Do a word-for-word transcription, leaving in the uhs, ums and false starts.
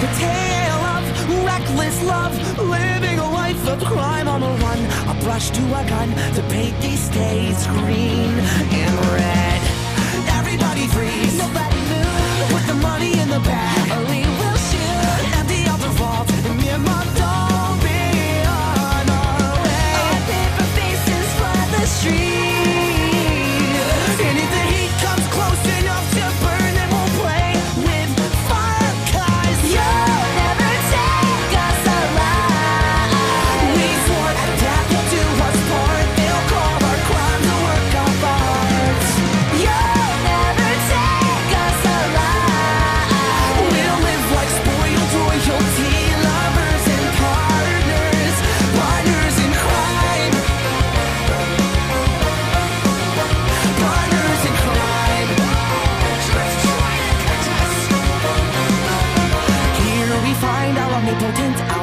The tale of reckless love, living a life of crime on the run. A brush to a gun to paint these days green and red. Everybody freeze, nobody move. Put the money in the bag, or we will shoot. Empty out the vault, and me and my dog be on our way. Our paper faces flood the street, and if the heat comes close enough to burn, then we'll play with fire, 'cause you'll never take us alive. We swore that death will do us part. They'll call our crimes a work of art. You'll never take us alive. We'll live like spoiled royalty, lovers and partners, partners in crime, partners in crime. Here we find our omnipotent